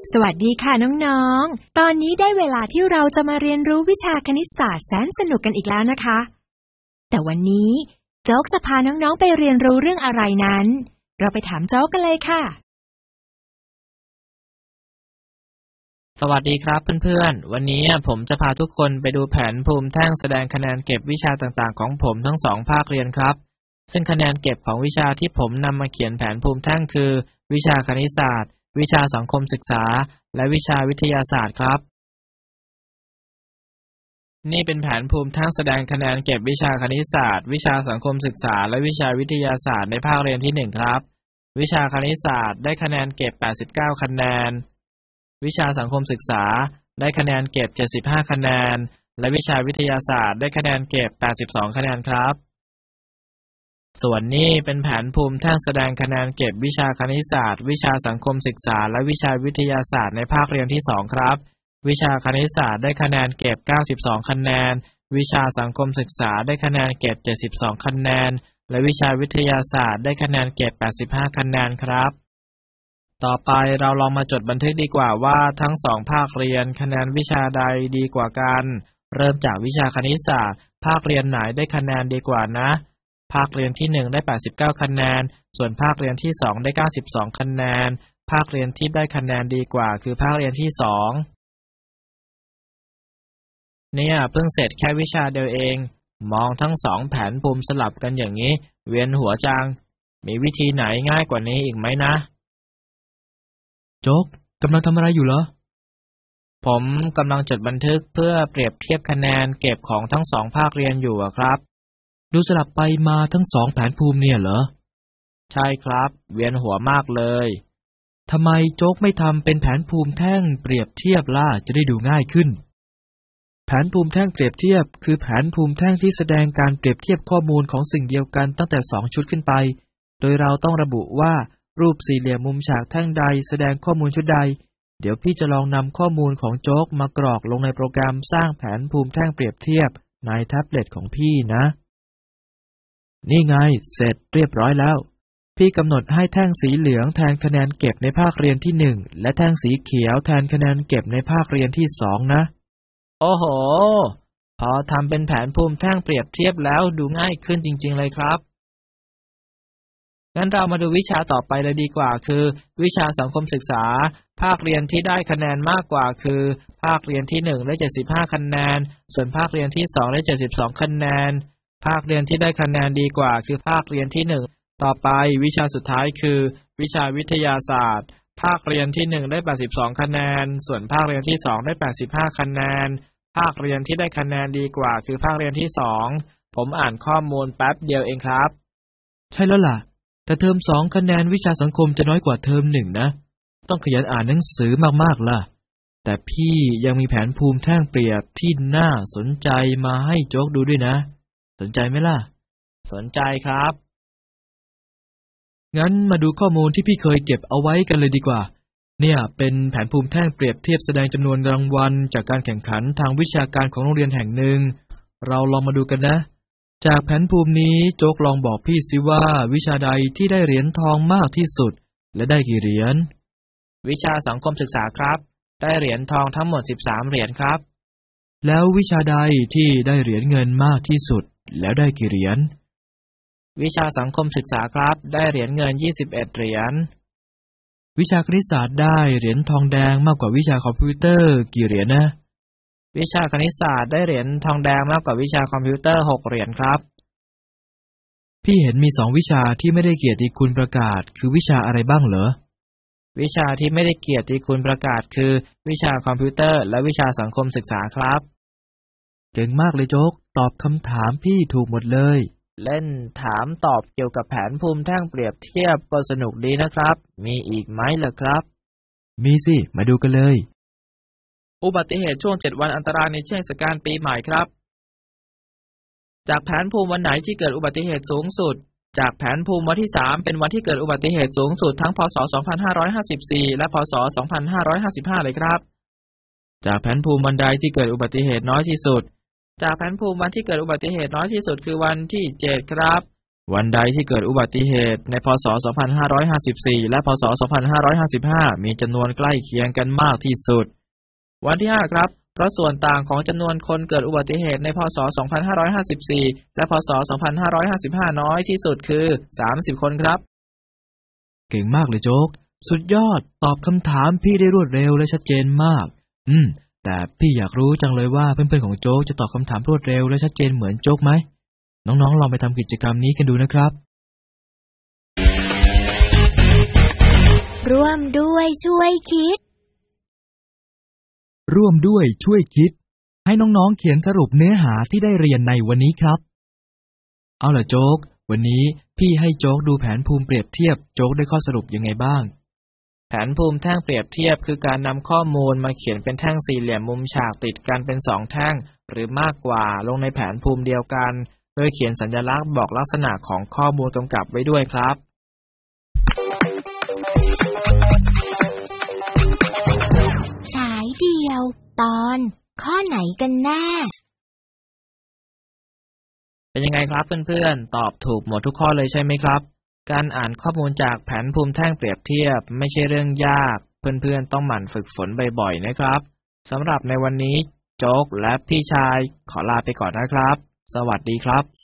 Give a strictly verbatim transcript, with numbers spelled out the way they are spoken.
สวัสดีค่ะน้องๆตอนนี้ได้เวลาที่เราจะมาเรียนรู้วิชาคณิตศาสตร์แสนสนุกกันอีกแล้วนะคะแต่วันนี้โจ๊กจะพาน้องๆไปเรียนรู้เรื่องอะไรนั้นเราไปถามโจ๊กกันเลยค่ะสวัสดีครับเพื่อนๆวันนี้ผมจะพาทุกคนไปดูแผนภูมิแท่งแสดงคะแนนเก็บวิชาต่างๆของผมทั้งสองภาคเรียนครับซึ่งคะแนนเก็บของวิชาที่ผมนำมาเขียนแผนภูมิแท่งคือวิชาคณิตศาสตร์วิชาสังคมศึกษาและวิชาวิทยาศาสตร์ครับนี่เป็นแผนภูมิแท่งแสดงคะแนนเก็บวิชาคณิตศาสตร์วิชาสังคมศึกษาและวิชาวิทยาศาสตร์ในภาคเรียนที่หนึ่งครับวิชาคณิตศาสตร์ได้คะแนนเก็บแปดสิบเก้าคะแนนวิชาสังคมศึกษาได้คะแนนเก็บเจ็ดสิบห้าคะแนนและวิชาวิทยาศาสตร์ได้คะแนนเก็บแปดสิบสองคะแนนครับส่วนนี้เป็นแผนภูมิแท่งแสดงคะแนนเก็บวิชาคณิตศาสตร์วิชาสังคมศึกษาและวิชาวิทยาศาสตร์ในภาคเรียนที่สองครับวิชาคณิตศาสตร์ได้คะแนนเก็บเก้าสิบสองคะแนนวิชาสังคมศึกษาได้คะแนนเก็บเจ็ดสิบสองคะแนนและวิชาวิทยาศาสตร์ได้คะแนนเก็บแปดสิบห้าคะแนนครับต่อไปเราลองมาจดบันทึกดีกว่าว่าทั้งสองภาคเรียนคะแนนวิชาใดดีกว่ากันเริ่มจากวิชาคณิตศาสตร์ภาคเรียนไหนได้คะแนนดีกว่านะภาคเรียนที่หนึ่งได้แปดสิบเก้าคะแนนส่วนภาคเรียนที่สองได้เก้าสิบสองคะแนนภาคเรียนที่ได้คะแนนดีกว่าคือภาคเรียนที่สองเนี่ยเพิ่งเสร็จแค่วิชาเดียวเองมองทั้งสองแผนภูมิสลับกันอย่างนี้เวียนหัวจังมีวิธีไหนง่ายกว่านี้อีกไหมนะโจ๊กกำลังทำอะไรอยู่เหรอผมกำลังจดบันทึกเพื่อเปรียบเทียบคะแนนเก็บของทั้งสองภาคเรียนอยู่ครับดูสลับไปมาทั้งสองแผนภูมิเนี่ยเหรอใช่ครับเวียนหัวมากเลยทำไมโจ๊กไม่ทำเป็นแผนภูมิแท่งเปรียบเทียบล่ะจะได้ดูง่ายขึ้นแผนภูมิแท่งเปรียบเทียบคือแผนภูมิแท่งที่แสดงการเปรียบเทียบข้อมูลของสิ่งเดียวกันตั้งแต่สองชุดขึ้นไปโดยเราต้องระบุว่ารูปสี่เหลี่ยมมุมฉากแท่งใดแสดงข้อมูลชุดใดเดี๋ยวพี่จะลองนำข้อมูลของโจ๊กมากรอกลงในโปรแกรมสร้างแผนภูมิแท่งเปรียบเทียบในแท็บเล็ตของพี่นะนี่ไงเสร็จเรียบร้อยแล้วพี่กำหนดให้แท่งสีเหลืองแทนคะแนนเก็บในภาคเรียนที่หนึ่งและแท่งสีเขียวแทนคะแนนเก็บในภาคเรียนที่สองนะโอ้โหพอทำเป็นแผนภูมิแท่งเปรียบเทียบแล้วดูง่ายขึ้นจริงๆเลยครับงั้นเรามาดูวิชาต่อไปเลยดีกว่าคือวิชาสังคมศึกษาภาคเรียนที่ได้คะแนนมากกว่าคือภาคเรียนที่หนึ่งได้เจ็ดสิบห้าคะแนนส่วนภาคเรียนที่สองได้เจ็ดสิบสองคะแนนภาคเรียนที่ได้คะแนนดีกว่าคือภาคเรียนที่หนึ่งต่อไปวิชาสุดท้ายคือวิชาวิทยาศาสตร์ภาคเรียนที่หนึ่งได้แปดสิบสองคะแนนส่วนภาคเรียนที่สองได้แปดสิบห้าคะแนนภาคเรียนที่ได้คะแนนดีกว่าคือภาคเรียนที่สองผมอ่านข้อมูลแป๊บเดียวเองครับใช่แล้วล่ะแต่เทอมสองคะแนนวิชาสังคมจะน้อยกว่าเทอมหนึ่งนะต้องขยันอ่านหนังสือมากๆล่ะแต่พี่ยังมีแผนภูมิแท่งเปรียบที่น่าสนใจมาให้โจ๊กดูด้วยนะสนใจไหมล่ะสนใจครับงั้นมาดูข้อมูลที่พี่เคยเก็บเอาไว้กันเลยดีกว่าเนี่ยเป็นแผนภูมิแท่งเปรียบเทียบแสดงจำนวนรางวัลจากการแข่งขันทางวิชาการของโรงเรียนแห่งหนึ่งเราลองมาดูกันนะจากแผนภูมินี้โจ๊กลองบอกพี่สิว่าวิชาใดที่ได้เหรียญทองมากที่สุดและได้กี่เหรียญวิชาสังคมศึกษาครับได้เหรียญทองทั้งหมดสิบสามเหรียญครับแล้ววิชาใดที่ได้เหรียญเงินมากที่สุดแล้วได้กี่เหรียญวิชาสังคมศึกษาครับได้เหรียญเงินยี่สิบเอ็ดเหรียญวิชาคณิตศาสตร์ได้เหรียญทองแดงมากกว่าวิชาคอมพิวเตอร์กี่เหรียญนะวิชาคณิตศาสตร์ได้เหรียญทองแดงมากกว่าวิชาคอมพิวเตอร์หกเหรียญครับพี่เห็นมีสองวิชาที่ไม่ได้เกียรติคุณประกาศคือวิชาอะไรบ้างเหรอวิชาที่ไม่ได้เกียรติคุณประกาศคือวิชาคอมพิวเตอร์และวิชาสังคมศึกษาครับเก่งมากเลยโจ๊กตอบคำถามพี่ถูกหมดเลยเล่นถามตอบเกี่ยวกับแผนภูมิแท่งเปรียบเทียบก็สนุกดีนะครับมีอีกไหมล่ะครับมีสิมาดูกันเลยอุบัติเหตุช่วงเจ็ดวันอันตรายในเทศกาลปีใหม่ครับจากแผนภูมิวันไหนที่เกิดอุบัติเหตุสูงสุดจากแผนภูมิวันที่สามเป็นวันที่เกิดอุบัติเหตุสูงสุดทั้งพ.ศ. สองพันห้าร้อยห้าสิบสี่และพ.ศ. สองพันห้าร้อยห้าสิบห้าเลยครับจากแผนภูมิวันใดที่เกิดอุบัติเหตุน้อยที่สุดจากแผนภูมิวันที่เกิดอุบัติเหตุน้อยที่สุดคือวันที่เจ็ดครับวันใดที่เกิดอุบัติเหตุในพ.ศ. สองพันห้าร้อยห้าสิบสี่ และพ.ศ. สองพันห้าร้อยห้าสิบห้า มีจำนวนใกล้เคียงกันมากที่สุดวันที่ห้าครับเพราะส่วนต่างของจำนวนคนเกิดอุบัติเหตุในพ.ศ. สองพันห้าร้อยห้าสิบสี่ และพ.ศ. สองพันห้าร้อยห้าสิบห้า น้อยที่สุดคือสามสิบคนครับเก่งมากเลยโจ๊กสุดยอดตอบคำถามพี่ได้รวดเร็วและชัดเจนมากอืมแต่พี่อยากรู้จังเลยว่าเพื่อนๆของโจ๊กจะตอบคำถามรวดเร็วและชัดเจนเหมือนโจ๊กไหมน้องๆลองไปทำกิจกรรมนี้กันดูนะครับร่วมด้วยช่วยคิดร่วมด้วยช่วยคิดให้น้องๆเขียนสรุปเนื้อหาที่ได้เรียนในวันนี้ครับเอาล่ะโจ๊กวันนี้พี่ให้โจ๊กดูแผนภูมิเปรียบเทียบโจ๊กได้ข้อสรุปยังไงบ้างแผนภูมิแท่งเปรียบเทียบคือการนำข้อมูลมาเขียนเป็นแท่งสี่เหลี่ยมมุมฉากติดกันเป็นสองแท่งหรือมากกว่าลงในแผนภูมิเดียวกันโดยเขียนสัญลักษณ์บอกลักษณะของข้อมูลกำกับไว้ด้วยครับฉายเดียวตอนข้อไหนกันแน่เป็นยังไงครับเพื่อนๆตอบถูกหมดทุกข้อเลยใช่ไหมครับการอ่านข้อมูลจากแผนภูมิแท่งเปรียบเทียบไม่ใช่เรื่องยากเพื่อนๆต้องหมั่นฝึกฝนบ่อยๆนะครับสำหรับในวันนี้โจ๊กและพี่ชายขอลาไปก่อนนะครับสวัสดีครับ